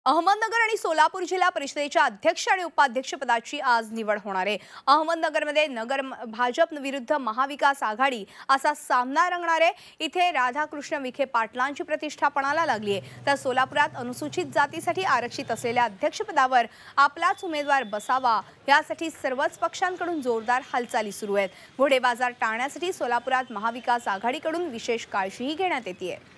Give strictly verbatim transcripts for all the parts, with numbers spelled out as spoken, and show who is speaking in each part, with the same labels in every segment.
Speaker 1: अहमदनगर आणि सोलापूर जिल्हा परिषदेच्या अध्यक्ष आणि उपाध्यक्ष पदाची आज निवड होणार आहे। अहमदनगरमध्ये नगर भाजप विरुद्ध महाविकास आघाडी असा सामना रंगणार आहे। इथे राधाकृष्ण विखे पाटलांची प्रतिष्ठा पणाला लागली आहे, तर सोलापुरात अनुसूचित जातीसाठी आरक्षित असलेल्या अध्यक्षपदावर आपलाच उमेदवार बसावा यासाठी सर्वच पक्षांकडून जोरदार हालचाली सुरू आहेत। घोडे बाजार टाळण्यासाठी सोलापुरात महाविकास आघाडीकडून विशेष काळजीही घेण्यात येते आहे।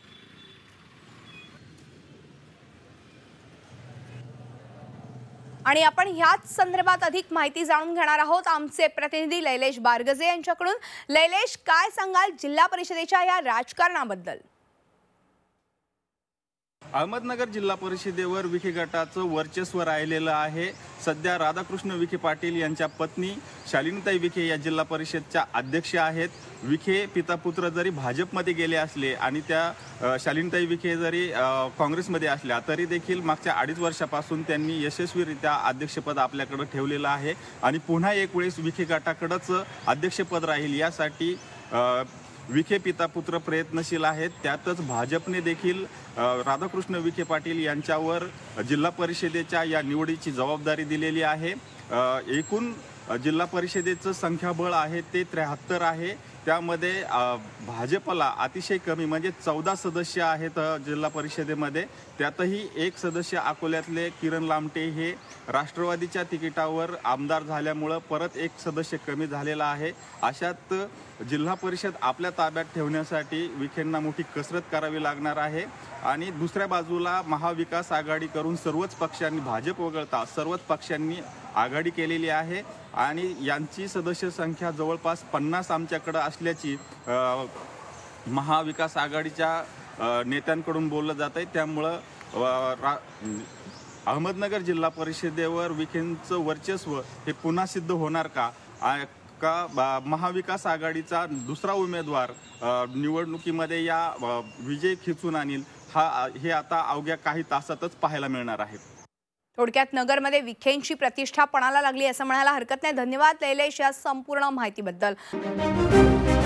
Speaker 1: आणि आपण ह्याच संदर्भात अधिक माहिती जाणून घेणार आहोत आमचे प्रतिनिधी लैलेश बारगजे यांच्याकडून। लैलेश, काय सांगाल जिल्हा परिषदेच्या या राजकारणाबद्दल?
Speaker 2: अहमदनगर जिल्हा परिषदेवर विखे गटाचं वर्चस्व राहिलेलं आहे। सध्या राधाकृष्ण विखे पाटील यांच्या पत्नी शालिनीताई विखे या जिल्हा परिषदच्या अध्यक्ष आहेत। विखे पिता पुत्र जरी भाजपमध्ये गेले असले आणि त्या शालिनीताई विखे जरी काँग्रेसमध्ये असल्या तरी देखील मागच्या अडीच वर्षापासून त्यांनी यशस्वीरित्या अध्यक्षपद आपल्याकडे ठेवलेलं आहे आणि पुन्हा एक वेळेस विखे गटाकडेच अध्यक्षपद राहील यासाठी विखे पिता पुत्र प्रयत्नशील आहेत। त्यातच भाजपने देखील राधाकृष्ण विखे पाटील यांच्यावर जिल्हा परिषदेच्या या निवडीची जबाबदारी दिलेली आहे। एकूण जिल्हा परिषदेचं संख्याबळ आहे ते त्र्याहत्तर आहे। त्यामध्ये भाजपला अतिशय कमी म्हणजे चौदा सदस्य आहेत जिल्हा परिषदेमध्ये। त्यातही एक सदस्य अकोल्यातले किरण लामटे हे राष्ट्रवादीच्या तिकिटावर आमदार झाल्यामुळं परत एक सदस्य कमी झालेला आहे। अशात जिल्हा परिषद आपल्या ताब्यात ठेवण्यासाठी विखेंना मोठी कसरत करावी लागणार आहे। आणि दुसऱ्या बाजूला महाविकास आघाडी करून सर्वच पक्षांनी, भाजप वगळता सर्वच पक्षांनी आघाडी केलेली आहे आणि यांची सदस्य संख्या जवळपास पन्नास आमच्याकडे असल्याची महाविकास आघाडीच्या नेत्यांकडून बोललं जात आहे। त्यामुळं अहमदनगर जिल्हा परिषदेवर विखेंचं वर्चस्व हे पुन्हा सिद्ध होणार का का महाविकास आघाडीचा दुसरा उमेदवार निवडणुकीमध्ये या विजय खिचून आणील हा हे आता अवघ्या काही तासातच पाहायला मिळणार आहे।
Speaker 1: थोडक्यात नगरमध्ये विखेंची प्रतिष्ठा पणाला लागली असं म्हणायला हरकत नाही। धन्यवाद लैलेश या संपूर्ण माहितीबद्दल।